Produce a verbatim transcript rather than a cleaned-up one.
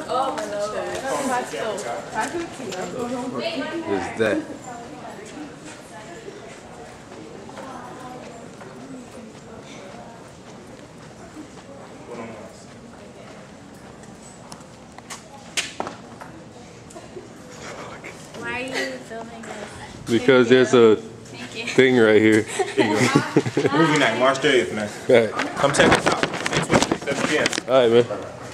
Oh, my Lord. Is that? Why are you filming us? Because there's a thing right here. Here you go. Movie night, March thirtieth, man. All right. Come check us out. Next Wednesday, seven p m All right, man.